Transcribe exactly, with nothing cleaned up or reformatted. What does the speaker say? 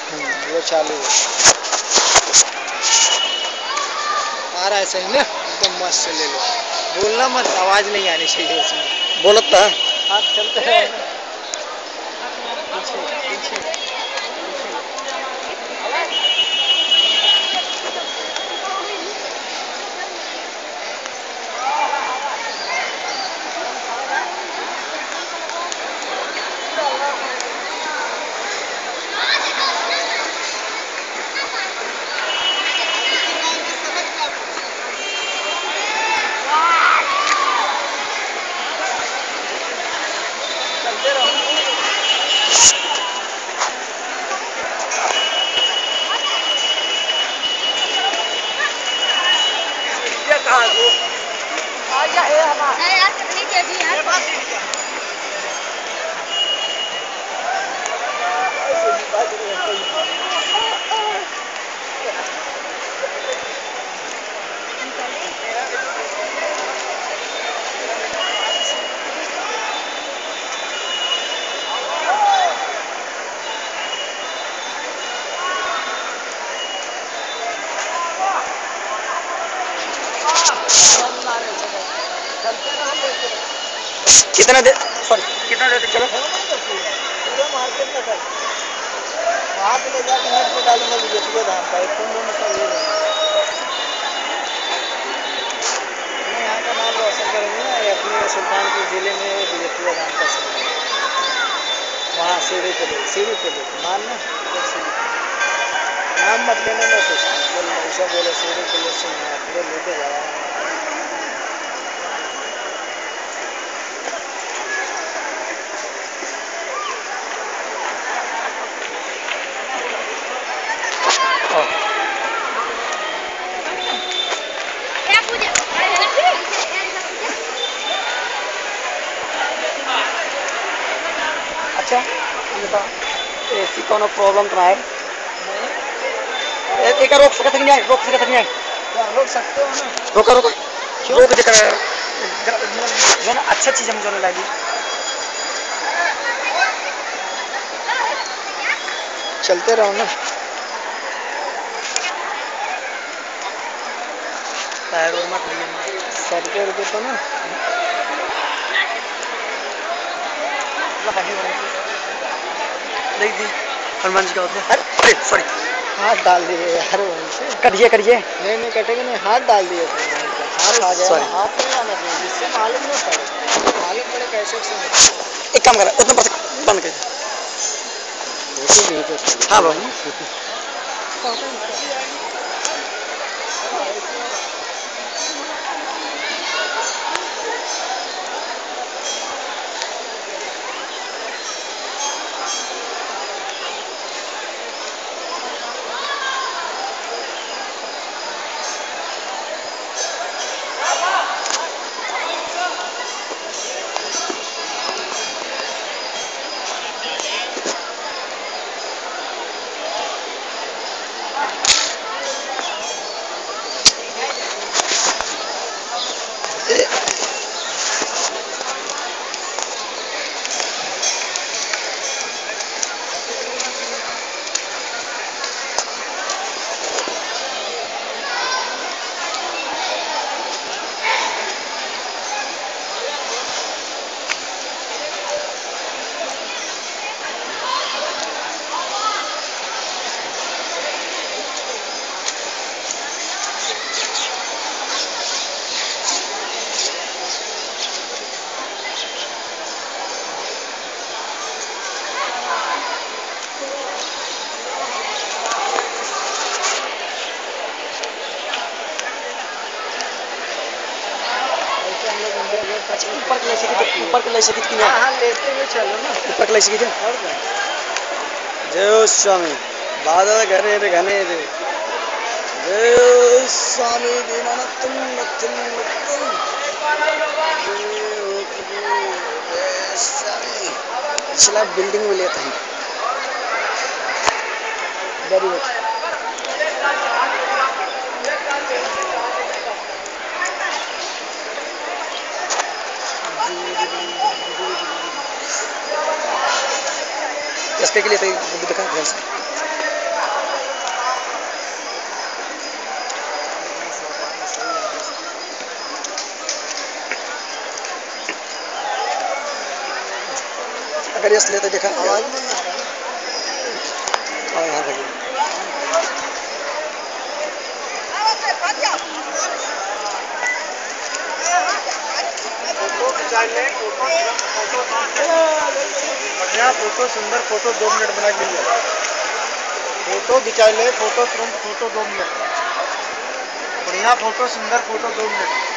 हम्म, वो चालू है। आ रहा है सही ना, एकदम मस्त से ले लो। बोलना मत, आवाज नहीं आनी चाहिए उसमें। बोलता है। हाँ चलते हैं पीछे पीछे पीछे। चलते रहो ना। ये कहाँ है वो? आ गया है हमारा। अरे यार कितनी तेजी है। ऐसे भी बात नहीं है, सही है। चलते रहो, लेते रहो। कितना देर, सॉरी कितना देर तक चलो? पूरा मार्केट तक है। वहाँ पे ले जाकर नेट पे डालूंगा विजयपुर धाम का, एक फोन दोनों सब ले लेंगे। अपने यहाँ का नाम रोशन करेंगे ना, ये अपने सुल्तानपुर जिले में विजयपुर धाम का सीढ़ी। वहाँ सीढ़ी पे ले, सीढ़ी पे ले मानना, इधर सीढ़ी पे। नाम मत लेने में सोचता हूँ, बोल मनीषा बोले सीढ़ी पे ले, सिंह ले लेके जा रहा है। अच्छा ये बताओ, ऐसी कोनो प्रॉब्लम तो है? नहीं। एक रोक सकते नहीं, रोक सकते नहीं। क्या रोक सकते हो ना? रोका रोका, क्यों? रोक देकर जो ना अच्छा चीज हम जो लगी। चलते रहो ना। टायर और मत लिए सौ रुपये रुपये तो ना। देख दी हनुमान जी का होता है। अरे सॉरी, हाथ डाल दिए यार वहीं से। करिए करिए। नहीं नहीं कटेगा नहीं, हाथ डाल दिए थे वहीं पे, हाथ आ गया ना, सॉरी, हाथ नहीं आना चाहिए, जिससे मालूम ना पड़े। मालूम पड़े कैसे से नहीं। एक काम करा उतना पैसा बंद कर। फोटो भेजो हाँ बाबू। फोटो। अच्छा ऊपर के ले सकी थे, ऊपर के ले सकी थी। हाँ हाँ लेते हुए चलो ना। ऊपर के ले सकी थे। और क्या। जय स्वामी बादल घने रे घने रे। जय स्वामी दीनानाथम नथम नथम। जय हो प्रभु, जय स्वामी। पिछला बिल्डिंग में लेते हैं। Very good. इसके लिए सही दिखा ध्यान से। गाड़ी असली तो देखा आवाज में नहीं आ रहा हाँ यहाँ लगी फोटो खिंचा ले, फोटो फोटो बढ़िया फोटो, सुंदर फोटो दो मिनट बना के लिए फोटो खिंचा ले, फोटो तुरंत फोटो दो मिनट बढ़िया फोटो, सुंदर फोटो दो मिनट